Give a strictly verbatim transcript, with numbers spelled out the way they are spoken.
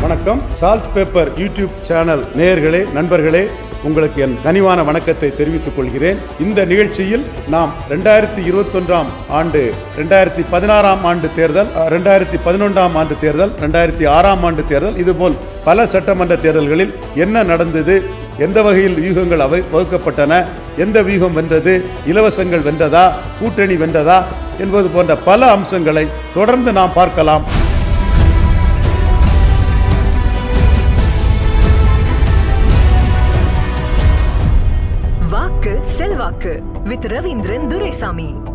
வணக்கம். Salt paper YouTube channel நேயர்களே, நண்பர்களே, உங்களுக்கு என் கனிவான வணக்கத்தை தெரிவித்துக் கொள்கிறேன். இந்த நிகழ்ச்சியில் நாம் இரண்டாயிரத்தி இருபத்தி ஒன்றாம் ஆண்டு, இரண்டாயிரத்தி பதினாறாம் ஆண்டு தேர்தல், இரண்டாயிரத்தி பதினொன்றாம் ஆண்டு தேர்தல், இரண்டாயிரத்தி ஆறாம் ஆண்டு தேர்தல், இதுபோல் பல சட்டமன்ற தேர்தல்களில் என்ன நடந்தது, எந்த வகையில் வியூகங்கள் அவை வகுக்கப்பட்டன, எந்த வியூகம் வென்றது, இலவசங்கள் வென்றதா, கூட்டணி வென்றதா என்பது போன்ற பல அம்சங்களை தொடர்ந்து நாம் பார்க்கலாம். Vaakku, Selvakku with Raveendran Duraisamy.